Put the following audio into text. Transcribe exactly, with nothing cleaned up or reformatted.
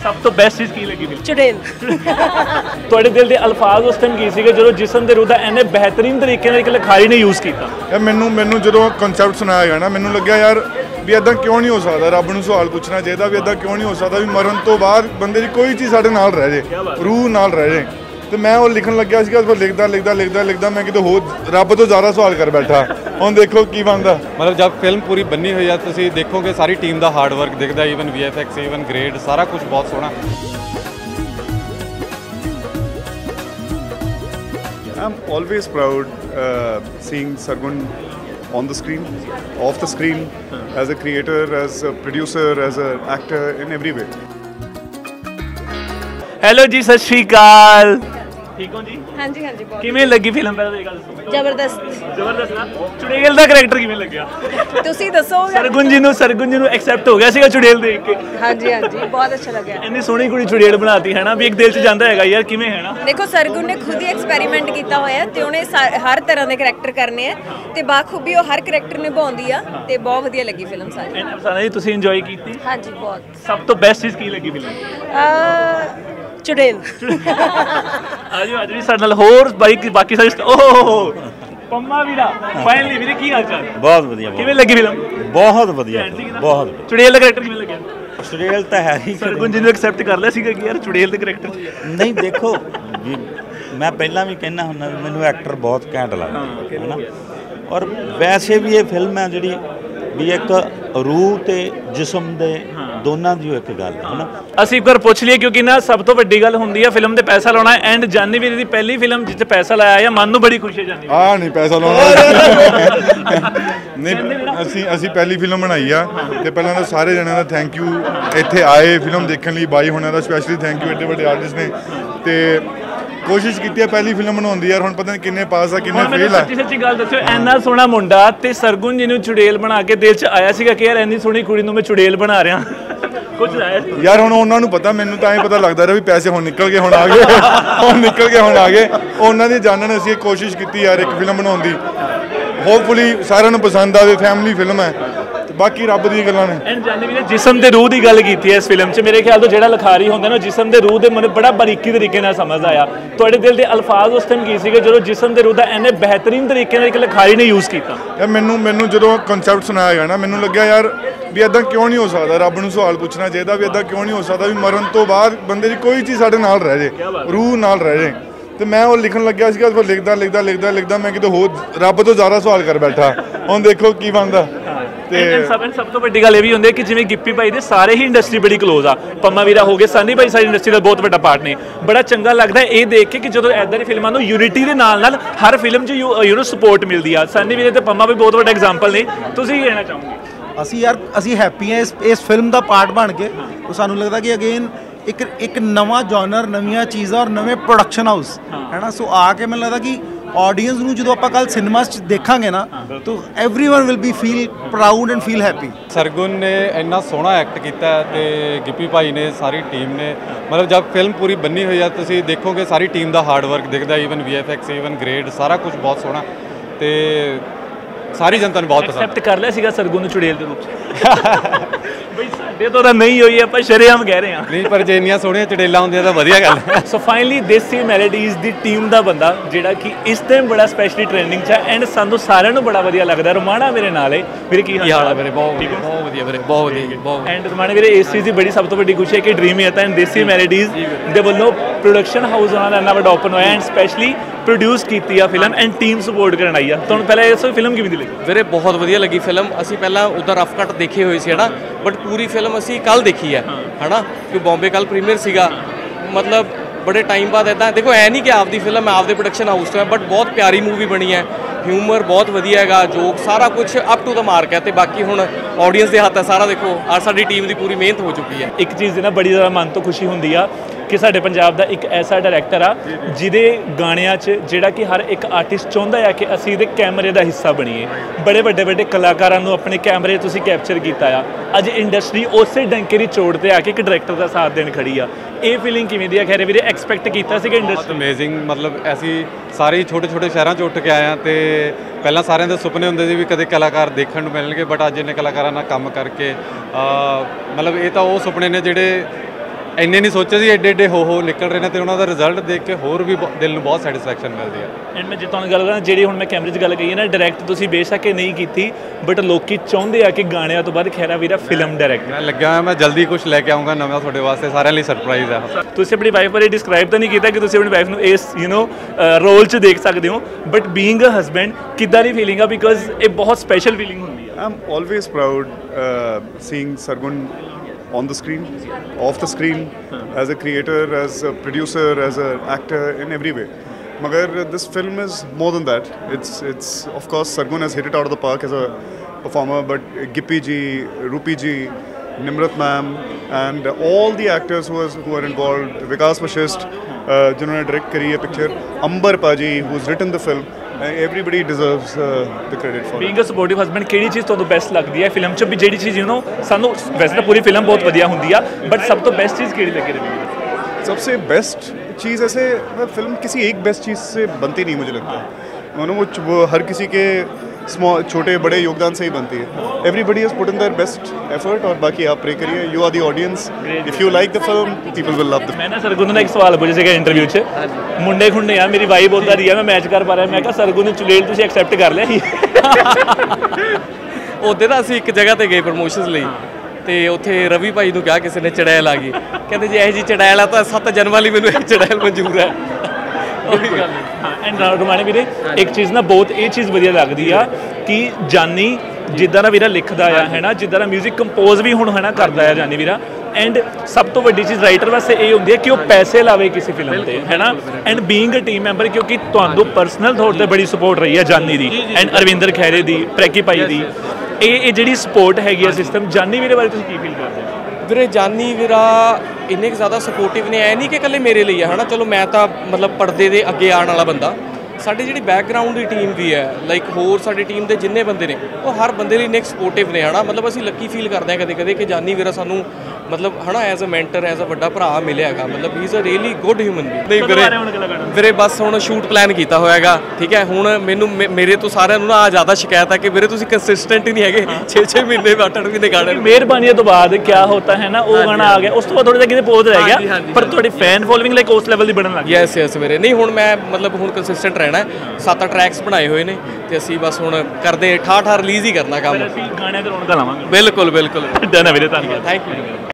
सब तो बेस्ट चीज़ की लगी? चुड़ैल। ਤੁਹਾਡੇ ਦਿਲ ਦੇ ਅਲਫਾਜ਼ ਉਸ ਟਾਈਮ ਕੀ ਸੀਗੇ ਜਦੋਂ ਜਿਸਮ ਦੇ ਰੂਹ ਦਾ ਇੰਨੇ ਬਿਹਤਰੀਨ ਤਰੀਕੇ ਨਾਲ ਇੱਕ ਲਿਖਾਰੀ ਨੇ ਯੂਜ਼ ਕੀਤਾ? ਯਾਰ ਮੈਨੂੰ ਮੈਨੂੰ ਜਦੋਂ ਕਨਸੈਪਟ ਸੁਣਾਇਆ ਗਿਆ ਨਾ, ਮੈਨੂੰ ਲੱਗਿਆ ਯਾਰ ਵੀ ਇੱਦਾਂ ਕਿਉਂ ਨਹੀਂ ਹੋ ਸਕਦਾ। ਰੱਬ ਨੂੰ ਸਵਾਲ ਪੁੱਛਣਾ ਚਾਹੀਦਾ ਵੀ ਇੱਦਾਂ ਕਿਉਂ ਨਹੀਂ ਹੋ ਸਕਦਾ ਵੀ ਮਰਨ ਤੋਂ ਬਾਅਦ ਬੰਦੇ ਦੀ ਕੋਈ ਚੀਜ਼ ਸਾਡੇ ਨਾਲ ਰਹਿ ਜੇ, ਰੂਹ ਨਾਲ ਰਹਿ ਜੇ। ਤੇ ਮੈਂ ਉਹ ਲਿਖਣ ਲੱਗਿਆ ਸੀਗਾ, ਪਰ ਲਿਖਦਾ ਲਿਖਦਾ ਲਿਖਦਾ ਲਿਖਦਾ ਮੈਂ ਕਿਤੇ ਹੋਰ ਰੱਬ ਤੋਂ ਜ਼ਿਆਦਾ ਸਵਾਲ ਕਰ ਬੈਠਾ। ਹੁਣ ਦੇਖੋ ਕੀ ਬਣਦਾ। ਮਤਲਬ ਜਦ ਫਿਲਮ ਪੂਰੀ ਬੰਨੀ ਹੋਈ ਆ ਤੁਸੀਂ ਦੇਖੋਗੇ ਸਾਰੀ ਟੀਮ ਦਾ ਹਾਰਡ ਵਰਕ ਦਿਖਦਾ, even V F X, even grade, ਸਾਰਾ ਕੁਝ ਬਹੁਤ ਸੋਹਣਾ। I'm always proud uh, seeing Sargun on the screen, off the screen, as a creator, as a producer, as an actor, in every way. Hello ਜੀ, ਸਤਿ ਸ਼੍ਰੀ ਅਕਾਲ। ਠੀਕ ਹੋ ਜੀ? ਹਾਂਜੀ ਹਾਂਜੀ ਬਹੁਤ ਕਿਵੇਂ ਲੱਗੀ ਫਿਲਮ? ਪਹਿਲਾਂ ਇਹ ਗੱਲ ਦੱਸੋ। ਜ਼ਬਰਦਸਤ ਜ਼ਬਰਦਸਤ ਨਾ। ਚੁੜੇਲ ਦਾ ਕਰੈਕਟਰ ਕਿਵੇਂ ਲੱਗਿਆ? ਤੁਸੀਂ ਦੱਸੋਗੇ। ਸਰਗੁਣ ਜੀ ਨੂੰ ਸਰਗੁਣ ਜੀ ਨੂੰ ਐਕਸੈਪਟ ਹੋ ਗਿਆ ਸੀਗਾ ਚੁੜੇਲ ਦੇਖ ਕੇ? ਹਾਂਜੀ ਹਾਂਜੀ ਬਹੁਤ ਅੱਛਾ ਲੱਗਿਆ। ਇੰਨੀ ਸੋਹਣੀ ਕੁੜੀ ਚੁੜੇਲ ਬਣਾਤੀ ਹੈ ਨਾ, ਵੀ ਇੱਕ ਦਿਲ 'ਚ ਜਾਂਦਾ ਹੈਗਾ ਯਾਰ ਕਿਵੇਂ ਹੈ ਨਾ। ਦੇਖੋ ਸਰਗੁਣ ਨੇ ਖੁਦ ਹੀ ਐਕਸਪੈਰੀਮੈਂਟ ਕੀਤਾ ਹੋਇਆ ਤੇ ਉਹਨੇ ਹਰ ਤਰ੍ਹਾਂ ਦੇ ਕਰੈਕਟਰ ਕਰਨੇ ਆ ਤੇ ਬਾਖੂਬੀ ਉਹ ਹਰ ਕਰੈਕਟਰ ਨਿਭਾਉਂਦੀ ਆ ਤੇ ਬਹੁਤ ਵਧੀਆ ਲੱਗੀ ਫਿਲਮ ਸਾਰੀ। ਅਫਸਾਨਾ ਜੀ ਤੁਸੀਂ ਇੰਜੋਏ ਕੀਤੀ? ਹਾਂਜੀ ਬਹੁਤ। ਸਭ ਤੋਂ ਬੈਸਟ ਚੀਜ਼ ਕੀ ਲੱਗੀ ਫਿਲਮ? ਚੁੜੇਲ। ਆਜੋ ਅੱਜ ਵੀ ਸਾਡੇ ਨਾਲ ਹੋਰ ਬਾਈ ਬਾਕੀ ਸਾਰੇ ਓਹ ਪੰਮਾ ਵੀਰਾ, ਫਾਈਨਲੀ ਵੀਰੇ ਕੀ ਹਾਲ ਚਾਲ? ਬਹੁਤ ਵਧੀਆ। ਕਿਵੇਂ ਲੱਗੀ ਫਿਲਮ? ਬਹੁਤ ਵਧੀਆ, ਬਹੁਤ। ਚੁੜੇਲ ਦਾ ਕਰੈਕਟਰ ਕਿਵੇਂ ਲੱਗਿਆ? ਚੁੜੇਲ ਤਾਂ ਹੈ ਹੀ। ਸਰਗੁਣ ਜੀ ਨੂੰ ਐਕਸੈਪਟ ਕਰ ਲਿਆ ਸੀਗਾ ਕਿ ਯਾਰ ਚੁੜੇਲ ਦੇ ਕਰੈਕਟਰ? ਨਹੀਂ ਦੇਖੋ ਵੀ ਮੈਂ ਪਹਿਲਾਂ ਵੀ ਕਹਿੰਦਾ ਹੁੰਦਾ ਵੀ ਮੈਨੂੰ ਐਕਟਰ ਬਹੁਤ ਘੈਂਟ ਲੱਗਦਾ ਹੈ ਨਾ, ਔਰ ਵੈਸੇ ਵੀ ਇਹ ਫਿਲਮ ਹੈ ਜਿਹੜੀ ਵੀ ਇੱਕ ਰੂਹ ਤੇ ਜਿਸਮ ਦੇ ਦੋਨਾਂ ਦੀ ਇੱਕ ਗੱਲ ਹੈ ਨਾ। ਅਸੀਂ ਇੱਕ ਵਾਰ ਪੁੱਛ ਲਈਏ ਕਿਉਂਕਿ ਨਾ ਸਭ ਤੋਂ ਵੱਡੀ ਗੱਲ ਹੁੰਦੀ ਆ ਫਿਲਮ ਤੇ ਪੈਸਾ ਲਾਉਣਾ। ਐਂਡ ਜਾਨੀ ਵੀਰ ਦੀ ਪਹਿਲੀ ਫਿਲਮ ਜਿੱਥੇ ਪੈਸਾ ਲਾਇਆ ਆ, ਮਨ ਨੂੰ ਬੜੀ ਖੁਸ਼ੀ ਜਾਂਦੀ। ਆ ਨਹੀਂ ਪੈਸਾ ਲਾਉਣਾ ਨਹੀਂ, ਅਸੀਂ ਅਸੀਂ ਪਹਿਲੀ ਫਿਲਮ ਬਣਾਈ ਆ ਤੇ ਪਹਿਲਾਂ ਤਾਂ ਸਾਰੇ ਜਣਿਆਂ ਦਾ ਥੈਂਕ ਯੂ, ਇੱਥੇ ਆਏ ਫਿਲਮ ਦੇਖਣ ਲਈ। ਬਾਈ ਹੋਣਾ ਦਾ ਸਪੈਸ਼ਲੀ ਥੈਂਕ ਯੂ, ਐਡੇ ਵੱਡੇ ਆਰਟਿਸਟ ਨੇ ਤੇ ਕੋਸ਼ਿਸ਼ ਕੀਤੀ ਹੈ ਪਹਿਲੀ ਫਿਲਮ ਬਣਾਉਂਦੀ ਯਾਰ। ਹੁਣ ਪਤਾ ਨਹੀਂ ਕਿੰਨੇ ਪਾਸ ਆ ਕਿੰਨੇ ਫੇਲ ਆ। ਸੱਚੀ ਸੱਚੀ ਗੱਲ ਦੱਸਿਓ, ਇੰਨਾ ਸੋਹਣਾ ਮੁੰਡਾ ਤੇ ਸਰਗੁਣ ਜੀ ਨੂੰ ਚੁੜੇਲ ਬਣਾ ਕੇ ਦਿਲ 'ਚ ਆਇਆ ਸੀਗਾ ਕਿ ਯਾਰ ਇੰਨੀ ਸੋਹਣੀ ਕੁੜੀ ਨੂੰ ਮੈਂ ਚੁੜੇਲ ਬਣਾ ਰਿਹਾ ਕੁਝ ਆਇਆ ਯਾਰ? ਹੁਣ ਉਹਨਾਂ ਨੂੰ ਪਤਾ, ਮੈਨੂੰ ਤਾਂ ਐਂ ਪਤਾ ਲੱਗਦਾ ਰਿਹਾ ਵੀ ਪੈਸੇ ਹੁਣ ਨਿਕਲ ਗਏ, ਹੁਣ ਆ ਗਏ ਹੁਣ ਨਿਕਲ ਗਏ ਹੁਣ ਆ ਗਏ। ਉਹਨਾਂ ਦੀ ਜਾਣਨ ਅਸੀਂ ਕੋਸ਼ਿਸ਼ ਕੀਤੀ ਯਾਰ ਇੱਕ ਫਿਲਮ ਬਣਾਉਣ ਦੀ। ਹੋਪਫੁਲੀ ਸਾਰਿਆਂ ਨੂੰ ਪਸੰਦ ਆਵੇ, ਫੈਮਿਲੀ ਫਿਲਮ ਹੈ ਤੇ ਬਾਕੀ ਰੱਬ ਦੀਆਂ ਗੱਲਾਂ ਨੇ। ਐਂਡ ਜਾਨੀ ਵੀਰੇ ਜਿਸਮ ਦੇ ਰੂਹ ਦੀ ਗੱਲ ਕੀਤੀ ਹੈ ਇਸ ਫਿਲਮ 'ਚ। ਮੇਰੇ ਖਿਆਲ ਤੋਂ ਜਿਹੜਾ ਲਿਖਾਰੀ ਹੁੰਦਾ ਨਾ ਜਿਸਮ ਦੇ ਰੂਹ ਦੇ ਮੈਨੂੰ ਬੜਾ ਬਾਰੀਕੀ ਤਰੀਕੇ ਨਾਲ ਸਮਝਦਾ ਆ। ਤੁਹਾਡੇ ਦਿਲ ਦੇ ਅਲਫਾਜ਼ ਉਸ ਟਾਈਮ ਕੀ ਸੀਗੇ ਜਦੋਂ ਜਿਸਮ ਦੇ ਰੂਹ ਦਾ ਇੰਨੇ ਬਿਹਤਰੀਨ ਤਰੀਕੇ ਨਾਲ ਇੱਕ ਲਿਖਾਰੀ ਨੇ ਯੂਜ਼ ਕੀਤਾ? ਯਾਰ ਮੈਨੂੰ ਮੈਨੂੰ ਜਦੋਂ ਕਨਸੈਪਟ ਸੁਣਾਇਆ ਗਿਆ ਨਾ, ਮੈਨੂੰ ਲੱਗਿਆ ਯਾਰ ਵੀ ਇੱਦਾਂ ਕਿਉਂ ਨਹੀਂ ਹੋ ਸਕਦਾ। ਰੱਬ ਨੂੰ ਸਵਾਲ ਪੁੱਛਣਾ ਚਾਹੀਦਾ ਵੀ ਇੱਦਾਂ ਕਿਉਂ ਨਹੀਂ ਹੋ ਸਕਦਾ ਵੀ ਮਰਨ ਤੋਂ ਬਾਅਦ ਬੰਦੇ ਦੀ ਕੋਈ ਚੀਜ਼ ਸਾਡੇ ਨਾਲ ਰਹਿ ਜੇ, ਰੂਹ ਨਾਲ ਰਹਿ ਜੇ। ਤੇ ਮੈਂ ਉਹ ਲਿਖਣ ਲੱਗਿਆ ਸੀਗਾ, ਪਰ ਲਿਖਦਾ ਲਿਖਦਾ ਲਿਖਦਾ ਲਿਖਦਾ ਮੈਂ ਕਿਤੇ ਹੋਰ ਰੱਬ ਤੋਂ ਜ਼ਿਆਦਾ ਸਵਾਲ ਕਰ ਬੈਠਾ। ਹੁਣ ਦੇਖੋ ਕੀ ਬਣਦਾ। ਤੇ ਸਭ ਸਭ ਤੋਂ ਵੱਡੀ ਗੱਲ ਇਹ ਵੀ ਹੁੰਦੀ ਹੈ ਕਿ ਜਿਵੇਂ ਗਿੱਪੀ ਭਾਈ ਦੇ ਸਾਰੇ ਹੀ ਇੰਡਸਟਰੀ ਬੜੀ ਕਲੋਜ਼ ਆ। ਪੰਮਾ ਵੀਰਾ ਹੋ ਗਏ, ਸਾਨੀ ਭਾਈ ਸਾਡੀ ਇੰਡਸਟਰੀ ਦਾ ਬਹੁਤ ਵੱਡਾ ਪਾਰਟ ਨੇ। ਬੜਾ ਚੰਗਾ ਲੱਗਦਾ ਇਹ ਦੇਖ ਕੇ ਕਿ ਜਦੋਂ ਇੱਦਾਂ ਦੀ ਫਿਲਮਾਂ ਨੂੰ ਯੂਨਿਟੀ ਦੇ ਨਾਲ ਨਾਲ ਹਰ ਫਿਲਮ 'ਚ ਯੂ ਨੋ ਸਪੋਰਟ ਮਿਲਦੀ ਆ। ਸਾਨੀ ਵੀਰੇ ਤੇ ਪੰਮਾ ਵੀ ਬਹੁਤ ਵੱਡਾ ਐਗਜ਼ਾਮਪਲ ਨੇ। ਤੁਸੀਂ ਕੀ ਕਹਿਣਾ ਚਾਹੋਗੇ? ਅਸੀਂ ਯਾਰ ਅਸੀਂ ਹੈਪੀ ਹਾਂ ਇਸ ਇਸ ਫਿਲਮ ਦਾ ਪਾਰਟ ਬਣ ਕੇ। ਉਹ ਸਾਨੂੰ ਲੱਗਦਾ ਕਿ ਅਗੇਨ ਇੱਕ ਇੱਕ ਨਵਾਂ ਜਨਰ, ਨਵੀਆਂ ਚੀਜ਼ਾਂ ਔਰ ਨਵੇਂ ਪ੍ਰੋਡਕਸ਼ਨ ਹਾਊਸ ਹੈ ਨਾ। ਸੋ ਆ ਕੇ ਮੈਨੂੰ ਲੱਗਦਾ ਕਿ ਆਡੀਅנס ਨੂੰ ਜਦੋਂ ਆਪਾਂ ਕੱਲ ਸਿਨੇਮਾਸ 'ਚ ਦੇਖਾਂਗੇ ਨਾ ਤਾਂ everyone will be feel proud and feel happy. Sargun ਨੇ ਇੰਨਾ ਸੋਹਣਾ ਐਕਟ ਕੀਤਾ ਤੇ ਗਿੱਪੀ ਭਾਈ ਨੇ, ਸਾਰੀ ਟੀਮ ਨੇ। ਮਤਲਬ ਜਦ ਫਿਲਮ ਪੂਰੀ ਬੰਨੀ ਹੋਈ ਆ ਤੁਸੀਂ ਦੇਖੋਗੇ ਸਾਰੀ ਟੀਮ ਦਾ ਹਾਰਡ ਵਰਕ ਦਿਖਦਾ, even V F X, even grade, ਸਾਰਾ ਕੁਝ ਬਹੁਤ ਸੋਹਣਾ ਤੇ ਸਾਰੀ ਜਨਤਾ ਨੂੰ ਬਹੁਤ ਪਸੰਦ। ਐਕਸੈਪਟ ਕਰ ਲਿਆ ਸੀਗਾ ਸਰਗੁਣ ਨੂੰ ਚੁੜੇਲ ਦੇ ਰੂਪ 'ਚ? ਬਈ ਸਾਡੇ ਤੋਂ ਤਾਂ ਨਹੀਂ ਹੋਈ, ਆਪਾਂ ਸ਼ਰੇਆਮ ਕਹਿ ਰਹੇ ਹਾਂ। ਨਹੀਂ ਪਰ ਜੇ ਇੰਨੀਆਂ ਸੋਹਣੀਆਂ ਚੁੜੇਲਾਂ ਹੁੰਦੀਆਂ ਤਾਂ ਵਧੀਆ ਗੱਲ ਹੈ। ਸੋ ਫਾਈਨਲੀ ਦੇਸੀ ਮੈਲੋਡੀਜ਼ ਦੀ ਟੀਮ ਦਾ ਬੰਦਾ ਜਿਹੜਾ ਕਿ ਇਸ ਟਾਈਮ ਬੜਾ ਸਪੈਸ਼ਲੀ ਟ੍ਰੈਂਡਿੰਗ 'ਚ ਹੈ ਐਂਡ ਸਾਨੂੰ ਸਾਰਿਆਂ ਨੂੰ ਬੜਾ ਵਧੀਆ ਲੱਗਦਾ। ਰਮਾਣਾ ਮੇਰੇ ਨਾਲ ਹੈ ਵੀਰੇ, ਕੀ ਹਾਲ ਹੈ ਵੀਰੇ? ਬਹੁਤ ਵਧੀਆ, ਬਹੁਤ ਵਧੀਆ ਵੀਰੇ, ਬਹੁਤ ਵਧੀਆ ਬਹੁਤ। ਐਂਡ ਰਮਾਣਾ ਵੀਰੇ ਇਸ ਚੀਜ਼ ਦੀ ਬੜੀ ਸਭ ਤੋਂ ਵੱਡੀ ਖੁਸ਼ੀ ਹੈ ਕਿ ਡ੍ਰੀਮ ਹੈ ਤਾਂ ਦੇਸੀ ਮੈਲੋਡੀਜ਼ ਦੇ ਵੱਲੋਂ ਪ੍ਰੋਡਕਸ਼ਨ ਹਾਊਸ ਉਹਨਾਂ ਦਾ ਇੰਨਾ ਵੱਡਾ ਓਪਨ ਹੋਇਆ ਐਂਡ ਸਪੈਸ਼ਲੀ ਪ੍ਰੋਡਿਊਸ ਕੀਤੀ ਆ ਫਿਲਮ ਐਂਡ ਟੀਮ ਸਪੋਰਟ ਕਰਨ ਆਈ ਆ। ਤੁਹਾਨੂੰ ਪਹਿਲਾਂ ਇਸ ਫਿਲਮ ਕਿਵੇਂ ਦੀ ਲੱਗੀ? ਵੀਰੇ ਬਹੁਤ ਵਧੀਆ ਲੱਗੀ ਫਿਲਮ। ਅਸੀਂ ਪਹਿਲਾਂ ਉੱਦਾਂ ਰਫ ਕੱਟ ਦੇਖੇ ਹੋਏ ਸੀ ਹੈ ਨਾ, ਬਟ ਪੂਰੀ ਫਿਲਮ ਅਸੀਂ ਕੱਲ੍ਹ ਦੇਖੀ ਹੈ ਹੈ ਨਾ, ਕਿ ਬੰਬੇ ਕੱਲ੍ਹ ਪ੍ਰੀਮੀਅਰ ਸੀਗਾ। ਮਤਲਬ ਬੜੇ ਟਾਈਮ ਬਾਅਦ ਇੱਦਾਂ ਦੇਖੋ, ਐ ਨਹੀਂ ਕਿ ਆਪਦੀ ਫਿਲਮ ਹੈ ਆਪਦੇ ਪ੍ਰੋਡਕਸ਼ਨ ਹਾਊਸ ਤੋਂ ਹੈ, ਬਟ ਬਹੁਤ ਪਿਆਰੀ ਮੂਵੀ ਬਣੀ ਹੈ। ਹਿਊਮਰ ਬਹੁਤ ਵਧੀਆ ਹੈਗਾ, ਜੋਕ ਸਾਰਾ ਕੁਝ ਅਪ ਟੂ ਦਾ ਮਾਰਕ ਹੈ। ਤੇ ਬਾਕੀ ਹੁਣ ਆਡੀਅנס ਦੇ ਹੱਥ ਹੈ ਸਾਰਾ। ਦੇਖੋ ਆ ਸਾਡੀ ਟੀਮ ਦੀ ਪੂਰੀ ਮਿਹਨਤ ਹੋ ਚੁੱਕੀ ਹੈ। ਇੱਕ ਚੀਜ਼ ਦੀ ਨਾ ਬੜੀ ਜ਼ਿਆਦਾ ਮਨ ਤੋਂ ਖੁਸ਼ੀ ਹੁੰਦੀ ਆ ਕਿ ਸਾਡੇ ਪੰਜਾਬ ਦਾ ਇੱਕ ਐਸਾ ਡਾਇਰੈਕਟਰ ਆ ਜਿਹਦੇ ਗਾਣਿਆਂ 'ਚ ਜਿਹੜਾ ਕਿ ਹਰ ਇੱਕ ਆਰਟਿਸਟ ਚਾਹੁੰਦਾ ਆ ਕਿ ਅਸੀਂ ਇਹਦੇ ਕੈਮਰੇ ਦਾ ਹਿੱਸਾ ਬਣੀਏ। ਬੜੇ ਵੱਡੇ ਵੱਡੇ ਕਲਾਕਾਰਾਂ ਨੂੰ ਆਪਣੇ ਕੈਮਰੇ ਤੁਸੀਂ ਕੈਪਚਰ ਕੀਤਾ ਆ। ਅੱਜ ਇੰਡਸਟਰੀ ਉਸੇ ਡੰਕੇ ਦੀ ਚੋਟ 'ਤੇ ਆ ਕੇ ਇੱਕ ਡਾਇਰੈਕਟਰ ਦਾ ਸਾਥ ਦੇਣ ਖੜੀ ਆ। ਇਹ ਫੀਲਿੰਗ ਕਿਵੇਂ ਦੀ ਆ? ਖੈਰ ਵੀਰੇ ਐਕਸਪੈਕਟ ਕੀਤਾ ਸੀਗਾ ਇੰਡਸਟਰੀ? ਅਮੇਜ਼ਿੰਗ। ਮਤਲਬ ਅਸੀਂ ਸਾਰੇ ਛੋਟੇ ਛੋਟੇ ਸ਼ਹਿਰਾਂ 'ਚ ਉੱਠ ਕੇ ਆਏ ਹਾਂ ਤੇ ਪਹਿਲਾਂ ਸਾਰਿਆਂ ਦੇ ਸੁਪਨੇ ਹੁੰਦੇ ਸੀ ਵੀ ਕਦੇ ਕਲਾਕਾਰ ਦੇਖਣ ਨੂੰ ਮਿਲਣਗੇ, ਬਟ ਅੱਜ ਇਹਨੇ ਕਲਾਕਾਰਾਂ ਨਾਲ ਕੰਮ ਕਰਕੇ ਮਤਲਬ ਇਹ ਤਾਂ ਉਹ ਸੁਪਨੇ ਨੇ ਜਿਹੜੇ ਇੰਨੇ ਨਹੀਂ ਸੋਚੇ ਸੀ ਐਡੇ ਐਡੇ ਹੋ ਹੋ ਨਿਕਲ ਰਹੇ ਨੇ ਤੇ ਉਹਨਾਂ ਦਾ ਰਿਜ਼ਲਟ ਦੇਖ ਕੇ ਹੋਰ ਵੀ ਬ- ਦਿਲ ਨੂੰ ਬਹੁਤ ਸੈਟੀਸਫੈਕਸ਼ਨ ਮਿਲਦੀ ਹੈ। ਐਂਡ ਮੈਂ ਜੇ ਤੁਹਾਨੂੰ ਗੱਲ ਕਰਾਂ ਜਿਹੜੀ ਹੁਣ ਮੈਂ ਕੈਮਰੇ 'ਚ ਗੱਲ ਕਹੀ ਹੈ ਨਾ ਡਾਇਰੈਕਟ ਤੁਸੀਂ ਬੇਸ਼ੱਕ ਇਹ ਨਹੀਂ ਕੀਤੀ ਬਟ ਲੋਕੀ ਚਾਹੁੰਦੇ ਆ ਕਿ ਗਾਣਿਆਂ ਤੋਂ ਬਾਅਦ ਖੈਰਾ ਵੀਰਾ ਫਿਲਮ ਡਾਇਰੈਕਟ। ਮੈਂ ਲੱਗਿਆ ਹੋਇਆ ਮੈਂ ਜਲਦੀ ਕੁਝ ਲੈ ਕੇ ਆਉਂਗਾ ਨਵਾਂ ਤੁਹਾਡੇ ਵਾਸਤੇ, ਸਾਰਿਆਂ ਲਈ ਸਰਪ੍ਰਾਈਜ਼ ਹੈ। ਤੁਸੀਂ ਆਪਣੀ ਵਾਈਫ ਬਾਰੇ ਡਿਸਕ੍ਰਾਈਬ ਤਾਂ ਨਹੀਂ ਕੀਤਾ ਕਿ ਤੁਸੀਂ ਆਪਣੀ ਵਾਈਫ ਨੂੰ ਇਸ ਯੂ نو ਰੋਲ 'ਚ ਦੇਖ ਸਕਦੇ ਹੋ ਬਟ ਬੀਇੰਗ ਅ ਹਸਬੈਂਡ ਕਿੱਦਾਂ ਦੀ ਫੀਲਿੰਗ ਆ ਬਿਕੋਜ਼ ਇਹ ਬਹੁਤ ਸਪੈਸ਼ਲ ਫੀਲਿੰਗ ਹੁੰਦੀ ਆ। I'm always proud uh, seeing Sargun on the screen, off the screen, as a creator, as a producer, as an actor, in every way. Magar this film is more than that. It's it's of course Sargun has hit it out of the park as a performer, but Gippy ji, Rupi ji, Nimrat ma'am, and all the actors who was who are involved, Vikas Vashist, uh, जिन्होंने direct करी है picture, Ambar Paji, who's written the film. Uh, everybody deserves uh, the credit for being a supportive husband ਕਿਹੜੀ ਚੀਜ਼ ਤੁਹਾਨੂੰ best ਲੱਗਦੀ ਹੈ film 'ਚ ਵੀ ਜਿਹੜੀ ਚੀਜ਼ ਯੂ نو ਸਾਨੂੰ ਵੈਸੇ ਤਾਂ ਪੂਰੀ ਫਿਲਮ ਬਹੁਤ ਵਧੀਆ ਹੁੰਦੀ ਆ ਬਟ ਸਭ ਤੋਂ ਬੈਸਟ ਚੀਜ਼ ਕਿਹੜੀ ਲੱਗੀ ਰਹੀ? सबसे बेस्ट चीज़ ऐसे फिल्म किसी एक बेस्ट चीज़ से बनती नहीं मुझे लगता है वो वो वो हर किसी के स्मॉल छोटे बड़े योगदान से ही बनती है। Everybody has put in their best effort और बाकी आप प्रे करिए, you are the audience, if you like the film people will love the. ਮੈਂ ਨਾ ਸਰਗੁਣ ਨੂੰ ਇੱਕ ਸਵਾਲ ਪੁੱਛਿਆ ਸੀਗਾ ਇੰਟਰਵਿਊ 'ਚ ਮੁੰਡੇ ਖੁੰਡੇ ਆ ਮੇਰੀ ਵਾਈਫ ਬੋਲਦਾ ਰਹੀ ਆ ਮੈਂ ਮੈਚ ਕਰ ਪਾ ਰਿਹਾ ਮੈਂ ਕਿਹਾ ਸਰਗੁਣ ਨੂੰ ਚੁਲੇਲ ਤੁਸੀਂ ਐਕਸੈਪਟ ਕਰ ਲਿਆ ਸੀ? ਉਹਦੇ ਤਾਂ ਅਸੀਂ ਇੱਕ ਜਗ੍ਹਾ ਤੇ ਗਏ ਪ੍ਰਮੋਸ਼ਨਸ ਲਈ ਤੇ ਉੱਥੇ ਰਵੀ ਭਾਈ ਨੂੰ ਕਿਹਾ ਕਿਸੇ ਨੇ ਚੜੈਲ ਆ ਗਈ, ਕਹਿੰਦੇ ਜੇ ਇਹ ਜੀ ਚੜੈਲ ਆ ਤਾਂ ਸੱਤ ਜਨਮਾਂ ਲਈ ਮੈਨੂੰ ਇਹ ਚੜੈਲ ਮਨਜ਼ੂਰ ਹੈ। ਉਹੀ ਗੱਲ ਹਾਂ ਐਂਡ ਰੁਮਾਣੇ ਵੀਰੇ ਇੱਕ ਚੀਜ਼ ਨਾ ਬਹੁਤ ਇਹ ਚੀਜ਼ ਵਧੀਆ ਲੱਗਦੀ ਆ ਕਿ ਜਾਨੀ ਜਿੱਦਾਂ ਦਾ ਵੀਰਾ ਲਿਖਦਾ ਆ ਹੈ ਨਾ ਜਿੱਦਾਂ ਦਾ ਮਿਊਜ਼ਿਕ ਕੰਪੋਜ਼ ਵੀ ਹੁਣ ਹੈ ਨਾ ਕਰਦਾ ਆ ਜਾਨੀ ਵੀਰਾ ਐਂਡ ਸਭ ਤੋਂ ਵੱਡੀ ਚੀਜ਼ ਰਾਈਟਰ ਵਾਸਤੇ ਇਹ ਹੁੰਦੀ ਹੈ ਕਿ ਉਹ ਪੈਸੇ ਲਾਵੇ ਕਿਸੇ ਫਿਲਮ ਤੇ ਹੈ ਨਾ and being a team member ਕਿਉਂਕਿ ਤੁਹਾਨੂੰ ਪਰਸਨਲ ਤੌਰ ਤੇ ਬੜੀ ਸਪੋਰਟ ਰਹੀ ਹੈ ਜਾਨੀ ਦੀ ਐਂਡ ਅਰਵਿੰਦਰ ਖੈਰੇ ਦੀ ਪ੍ਰੈਕੀ ਭਾਈ ਦੀ ਇਹ ਇਹ ਜਿਹੜੀ ਸਪੋਰਟ ਹੈਗੀ ਆ ਸਿਸਟਮ ਜਾਨੀ ਵੀਰੇ ਬਾਰੇ ਤੁਸੀਂ ਕੀ ਫੀਲ ਕਰਦੇ ਹੋ? ਵੀਰੇ ਜਾਨੀ ਵੀਰਾ ਇੰਨੇ ਕੁ ਜ਼ਿਆਦਾ ਸਪੋਰਟਿਵ ਨੇ, ਐ ਨਹੀਂ ਕਿ ਇਕੱਲੇ ਮੇਰੇ ਲਈ ਆ ਹੈ ਨਾ, ਚਲੋ ਮੈਂ ਤਾਂ ਮਤਲਬ ਪਰਦੇ ਦੇ ਅੱਗੇ ਆਉਣ ਵਾਲਾ ਬੰਦਾ, ਸਾਡੀ ਜਿਹੜੀ ਬੈਕਗਰਾਊਂਡ ਦੀ ਟੀਮ ਵੀ ਹੈ ਲਾਈਕ ਹੋਰ ਸਾਡੀ ਟੀਮ ਦੇ ਜਿੰਨੇ ਬੰਦੇ ਨੇ ਉਹ ਹਰ ਬੰਦੇ ਲਈ ਇੰਨੇ ਸਪੋਰਟਿਵ ਨੇ ਹੈ ਨਾ, ਮਤਲਬ ਅਸੀਂ ਲੱਕੀ ਫੀਲ ਕਰਦੇ ਹਾਂ ਕਦੇ ਕਦੇ ਕਿ ਜਾਨੀ ਵੀਰਾ ਸਾਨੂੰ ਮਤਲਬ ਹੈ ਨਾ as a mentor as a ਵੱਡਾ ਭਰਾ ਮਿਲਿਆ ਹੈਗਾ, ਮਤਲਬ ਹੀ is a really good human being. ਨਹੀਂ ਵੀਰੇ ਵੀਰੇ ਬਸ ਹੁਣ ਸ਼ੂਟ ਪਲਾਨ ਕੀਤਾ ਹੋਇਆ ਹੈਗਾ ਠੀਕ ਹੈ, ਹੁਣ ਮੈਨੂੰ ਮੇ- ਮੇਰੇ ਤੋਂ ਸਾਰਿਆਂ ਨੂੰ ਨਾ ਆ ਜ਼ਿਆਦਾ ਸ਼ਿਕਾਇਤ ਹੈ ਕਿ ਵੀਰੇ ਤੁਸੀਂ ਕੰਸਿਸਟੈਂਟ ਹੀ ਨਹੀਂ ਹੈਗੇ, ਛੇ ਛੇ ਮਹੀਨੇ ਅੱਠ ਅੱਠ ਮਹੀਨੇ ਗਾਣੇ। ਮਿਹਰਬਾਨੀ ਤੋਂ ਬਾਅਦ ਕਿਆ ਹੋਤਾ ਹੈ ਨਾ ਉਹ ਗਾਣਾ ਆ ਗਿਆ ਉਸ ਤੋਂ ਬਾਅਦ ਥੋੜਾ ਜਿਹਾ ਕਿਤੇ ਪੋਜ਼ ਰਹਿ ਗਿਆ ਪਰ ਤੁਹਾਡੀ ਫੈਨ ਫੋਲੋਇੰਗ ਲਾਈਕ ਉਸ ਲੈਵਲ ਦੀ ਬਣਨ ਲੱਗ ਗਈ। ਯੈਸ ਯੈਸ ਵੀਰੇ, ਨਹੀਂ ਹੁਣ ਮੈਂ ਮਤਲਬ ਹੁਣ ਕੰਸਿਸਟੈਂਟ ਰਹਿਣਾ, ਸੱਤ ਅੱਠ ਟਰੈਕਸ ਬਣਾਏ ਹੋਏ ਨੇ ਤੇ ਅਸੀਂ ਬਸ ਹੁਣ ਕਰਦੇ ਠਾਠ ਰਿਲੀਜ਼ ਹੀ ਕਰਨਾ ਕੰਮ। ਅਸੀਂ ਗਾਣਿਆਂ ਤੇ ਰੌਣਕਾਂ ਲਾਵਾਂਗੇ। ਬਿਲਕੁਲ ਬਿਲਕੁਲ ਡਨ ਹੈ ਵੀਰੇ, ਧੰਨਵਾਦ। Thank you.